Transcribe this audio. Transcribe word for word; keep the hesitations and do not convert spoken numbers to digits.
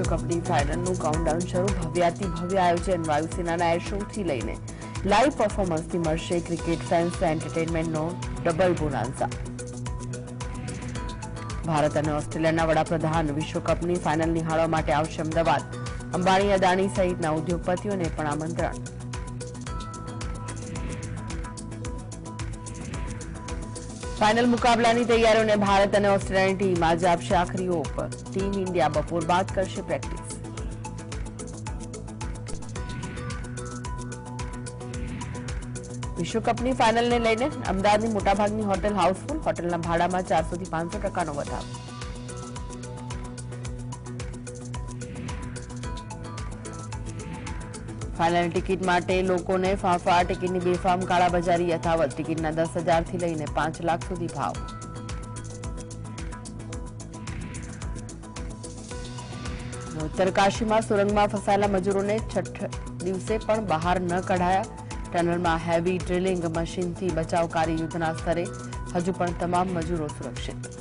વિશ્વકપની ફાઇનલનું countdown શરૂ ભવ્યાતિ ભવ્ય આયોજન વાયુસેનાના એર શોથી લઈને લાઇવ પરફોર્મન્સથી મળશે ક્રિકેટ ફેન્સ એન્ટરટેનમેન્ટનો ડબલ બોનાન્સા। ભારત અને ઓસ્ટ્રેલિયાના વડાપ્રધાન વિશ્વકપની ફાઇનલ નિહાળવા માટે આવશે અમદાવાદ। અંબાણી અદાણી સહિતના ઉદ્યોગપતિઓને પણ આમંત્રણ। फाइनल मुकाबलानी तैयारियों ने भारत और ऑस्ट्रेलिया की टीम आज आपसे आखिरी ओप। टीम इंडिया बपोर बाद करशे प्रेक्टिस। विश्वकपनी फाइनल ने लईने अमदावादनी मोटाभागनी होटल हाउसफुल। होટલના ભાડામાં ચારસો થી પાંચસો ટકાનો વધારો। फाइनल टिकट माटे लोकोने फाफा। टिकटनी बेफाम काळाबजारी यथावत। टिकटना दस हजार थी लईने पांच लाख सुधी भाव। उत्तरकाशी में सुरंग में फसायेला मजूरों छठ दिवसे पण बहार न कढाया। टनल में हेवी ड्रिलिंग मशीन थी बचाव कार्य युद्धना स्तरे। हजू पण तमाम मजूरो सुरक्षित।